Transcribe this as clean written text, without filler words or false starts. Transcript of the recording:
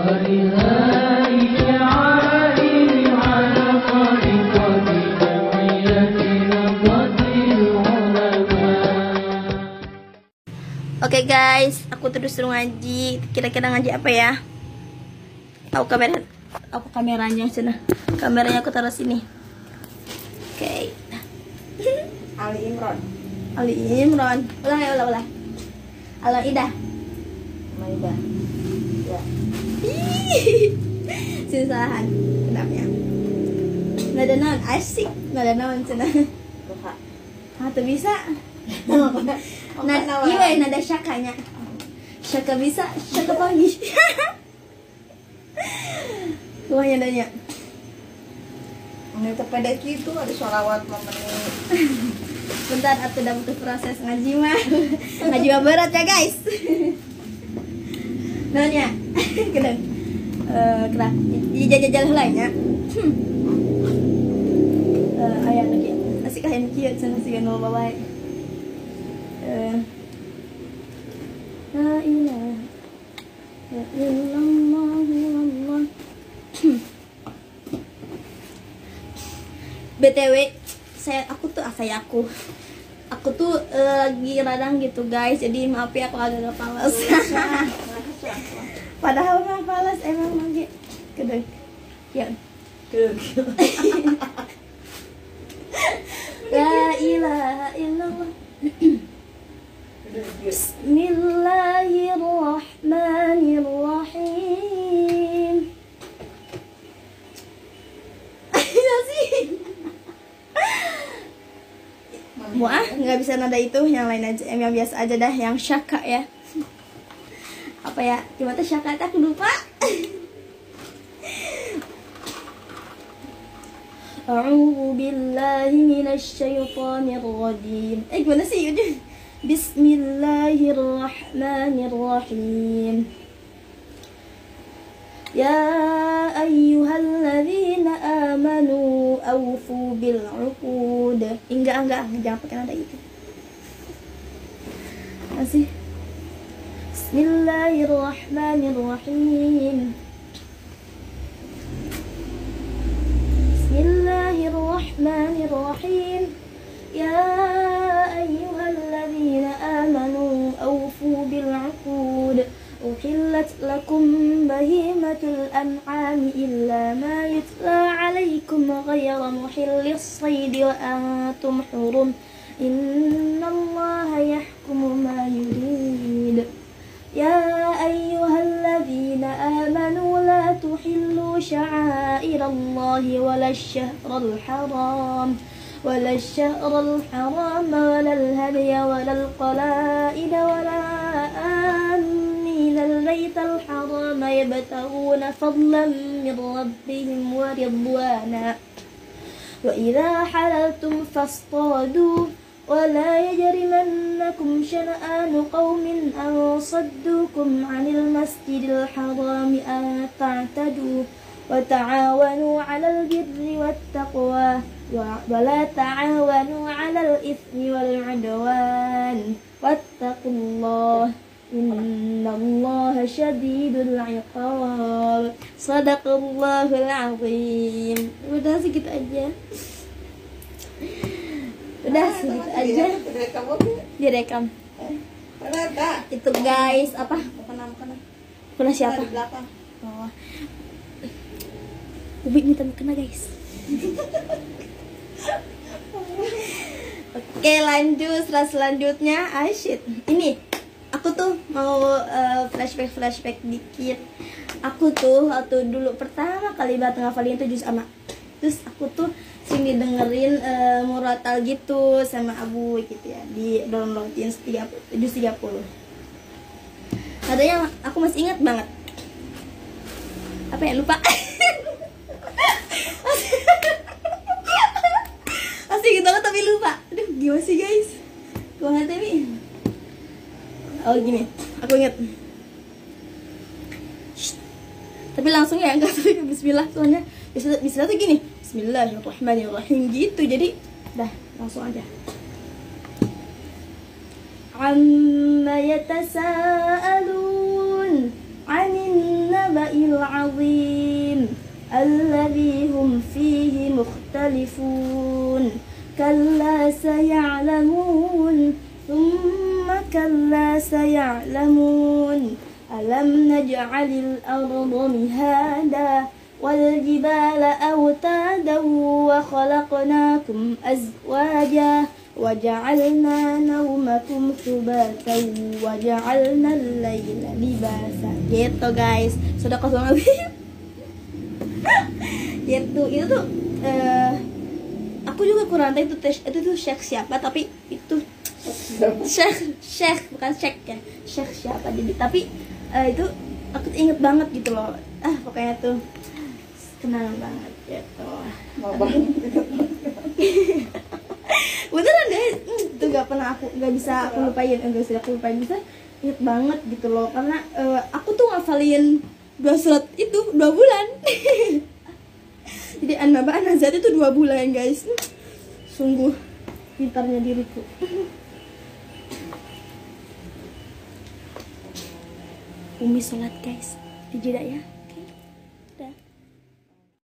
Oke guys, aku terus suruh ngaji. Kira-kira ngaji apa ya? Aku kameranya sana. Kameranya aku taruh sini. Oke. Ali Imran. Ulang ya, ulang. Al-Maidah. Maidah. Ya. Susahan. Kenapa? Nada non asik. Nada non sana. Duha. Tuh bisa. Iya, nada syakanya. Syaka bisa, syaka pagi. Tuanya nanya. Ini tepedek itu ada sholawat memenuhi. Bentar, aku udah butuh proses ngaji mah. Ngaji mah berat ya guys. Nanya, kedeng. Kena jajal lainnya. Ayah lagi. Nasi kain kiat sana sih nol bawai. La ilaha illallah. BTW, aku tuh lagi radang gitu guys. Jadi maaf ya aku agak palas. Padahal nggak palas emang lagi. Kedeng. Ya. La ilaha illallah. Bismillahirrahmanirrahim. Iya sih. Nggak bisa nada itu, yang lain aja, yang biasa aja dah, yang syaka ya. Apa ya? Gimana syaka? Aku lupa. A'udzu billahi minasy syaithanir rajim. Gimana sih? Bismillahirrahmanirrahim. Ya ayyuhalladzina amanu awfu bil 'uqud. Enggak, jangan pakai nada itu. Masih. Bismillahirrahmanirrahim. Bismillahirrahmanirrahim. Ya ayyuhalladzina amanu awfu bil 'uqud. Uhillat lakum bahimatul an'ami illa ma yutla 'alaikum ghayra muhillis saydi wa antum hurum. Innallaha yahkumu ma yurid. Ya ayyuhalladzina amanu la tuhillu sya'airallahi walasyahral haram walasyahral haram walal hadiya walal qala'ida wala aminal baital haram yabtaghuna fadlan min rabbihim wa ridwana wa idza halaltum fastadu ولا يجرمنكم شنآن قوم أن صدوكم عن المسجد الحرام أن تعتدوا وتعاونوا على البر والتقوى ولا تعاونوا على الإثم والعدوان واتقوا الله إن الله شديد العقاب. صدق الله العظيم. Udah segitu aja. Udah segitu aja. Direkam. Itu guys, apa? Mukena siapa? Oh. Ubi minta mukena guys. Oke, lanjut. Selanjutnya Aisyit. Ini aku tuh mau flashback dikit. Aku tuh waktu dulu pertama kali banget ngafalin itu juz ama. Terus aku tuh sering dengerin murotal gitu sama Abu gitu ya, di downloadin juz 30. Adanya aku masih ingat banget. Apa ya, lupa. Masih gitu banget tapi lupa. Aduh, gimana sih guys? Gua nggak tahu nih. Oh gini, aku ingat. Tapi langsung ya, enggak sampai bismillah, soalnya bismillah tuh gini, bismillahirrahmanirrahim gitu, jadi dah langsung aja. Amma yatasaalun 'anil naba'i العظيم الذي هم فيه مختلفون كلا سيعلمون ثم كلا سيعلمون ألم نجعل الأرض مهادا والجبال أوتادا وخلقناكم أزواجا وجعلنا نومكم سباتا وجعلنا الليل libasa. Gitu guys, sudah kosong lagi. Gitu, itu tuh aku juga kurang tahu itu tuh Syekh siapa, tapi itu Syekh bukan Syekh ya, Syekh siapa jadi, tapi itu aku tuh inget banget gitu loh. Pokoknya tuh kenal banget gitu. Beneran deh, itu nggak bisa aku lupain, bisa inget banget gitu loh, karena aku tuh ngafalin 2 surat itu 2 bulan. Jadi An-Naba An-Nazi'at itu 2 bulan guys, sungguh pintarnya diriku. Umi sholat guys, di jeda ya.